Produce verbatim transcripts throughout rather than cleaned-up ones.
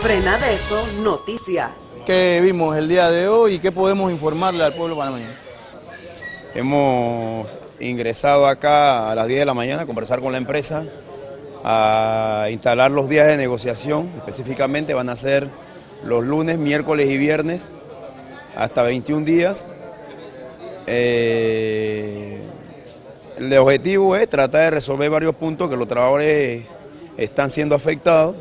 Frenadeso Noticias. ¿Qué vimos el día de hoy y qué podemos informarle al pueblo panameño? Hemos ingresado acá a las diez de la mañana a conversar con la empresa, a instalar los días de negociación. Específicamente van a ser los lunes, miércoles y viernes, hasta veintiún días. Eh, el objetivo es tratar de resolver varios puntos que los trabajadores están siendo afectados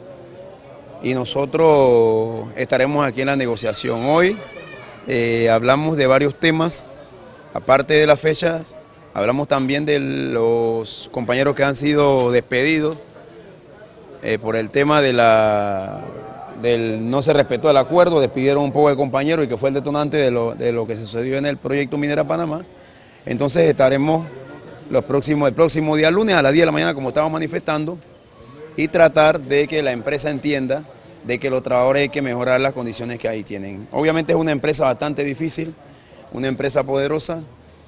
y nosotros estaremos aquí en la negociación. Hoy eh, hablamos de varios temas, aparte de las fechas, hablamos también de los compañeros que han sido despedidos eh, por el tema de la, del no se respetó el acuerdo, despidieron un poco de compañeros y que fue el detonante de lo, de lo que se sucedió en el proyecto Minera Panamá. Entonces estaremos los próximos, el próximo día lunes a las diez de la mañana, como estábamos manifestando, y tratar de que la empresa entienda de que los trabajadores hay que mejorar las condiciones que ahí tienen. Obviamente es una empresa bastante difícil, una empresa poderosa,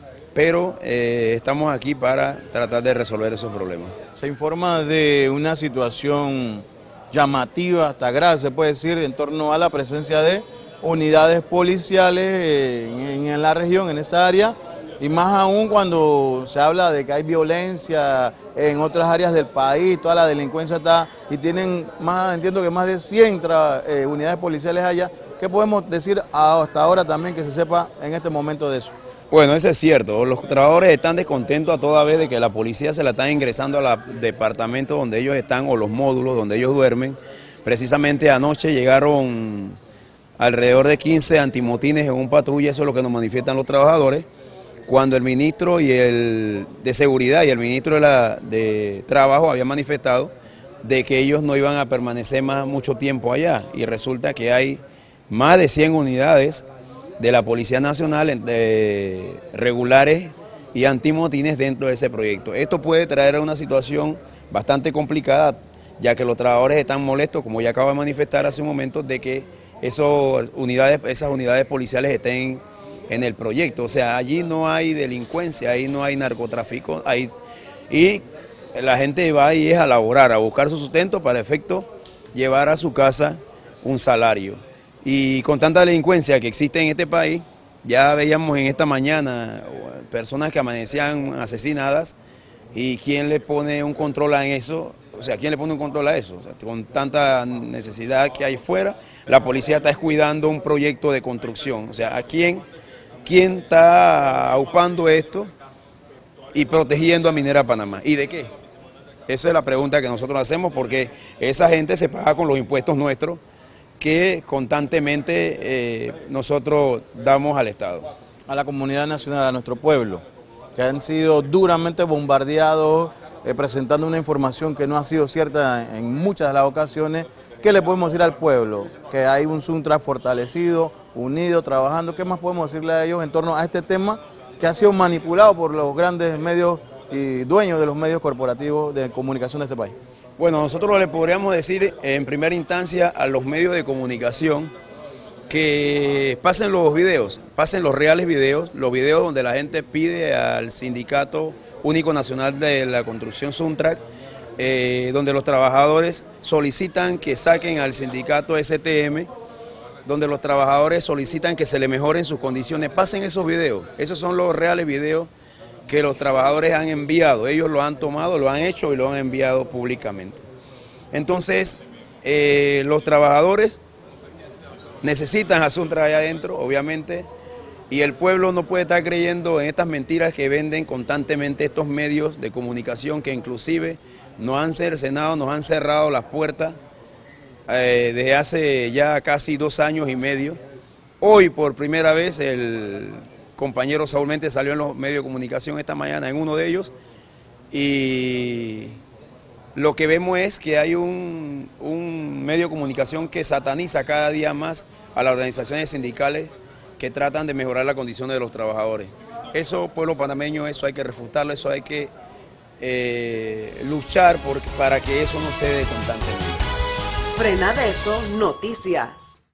pero eh, estamos aquí para tratar de resolver esos problemas. Se informa de una situación llamativa, hasta grave se puede decir, en torno a la presencia de unidades policiales en, en la región, en esa área, y más aún cuando se habla de que hay violencia en otras áreas del país, toda la delincuencia está, y tienen más, entiendo que más de cien eh, unidades policiales allá. ¿Qué podemos decir hasta ahora también que se sepa en este momento de eso? Bueno, eso es cierto, los trabajadores están descontentos a toda vez de que la policía se la está ingresando a los departamentos donde ellos están o los módulos donde ellos duermen. Precisamente anoche llegaron alrededor de quince antimotines en un patrulla, eso es lo que nos manifiestan los trabajadores, cuando el ministro y el de Seguridad y el ministro de, la, de Trabajo habían manifestado de que ellos no iban a permanecer más mucho tiempo allá, y resulta que hay más de cien unidades de la Policía Nacional de regulares y antimotines dentro de ese proyecto. Esto puede traer una situación bastante complicada, ya que los trabajadores están molestos, como ya acabo de manifestar hace un momento, de que esos unidades, esas unidades policiales estén en el proyecto. O sea, allí no hay delincuencia, ahí no hay narcotráfico, hay, y la gente va ahí es a laborar, a buscar su sustento para efecto llevar a su casa un salario. Y con tanta delincuencia que existe en este país, ya veíamos en esta mañana personas que amanecían asesinadas, y ¿quién le pone un control a eso? O sea, ¿quién le pone un control a eso? O sea, con tanta necesidad que hay fuera, la policía está descuidando un proyecto de construcción. O sea, ¿a quién, quién está aupando esto y protegiendo a Minera Panamá? ¿Y de qué? Esa es la pregunta que nosotros hacemos, porque esa gente se paga con los impuestos nuestros que constantemente eh, nosotros damos al Estado. A la comunidad nacional, a nuestro pueblo, que han sido duramente bombardeados, eh, presentando una información que no ha sido cierta en muchas de las ocasiones. ¿Qué le podemos decir al pueblo? Que hay un Suntra fortalecido, unido, trabajando. ¿Qué más podemos decirle a ellos en torno a este tema que ha sido manipulado por los grandes medios y dueños de los medios corporativos de comunicación de este país? Bueno, nosotros le podríamos decir en primera instancia a los medios de comunicación que pasen los videos, pasen los reales videos, los videos donde la gente pide al Sindicato Único Nacional de la Construcción Suntrac, eh, donde los trabajadores solicitan que saquen al sindicato S T M, donde los trabajadores solicitan que se le mejoren sus condiciones. Pasen esos videos, esos son los reales videos que los trabajadores han enviado, ellos lo han tomado, lo han hecho y lo han enviado públicamente. Entonces, eh, los trabajadores necesitan a Suntra allá adentro, obviamente, y el pueblo no puede estar creyendo en estas mentiras que venden constantemente estos medios de comunicación que inclusive nos han cercenado, nos han cerrado las puertas eh, desde hace ya casi dos años y medio. Hoy por primera vez el compañero Saúl Mente salió en los medios de comunicación esta mañana, en uno de ellos, y lo que vemos es que hay un, un medio de comunicación que sataniza cada día más a las organizaciones sindicales que tratan de mejorar las condiciones de los trabajadores. Eso, pueblo panameño, eso hay que refutarlo, eso hay que eh, luchar por, para que eso no se dé constantemente. Frenadeso Noticias.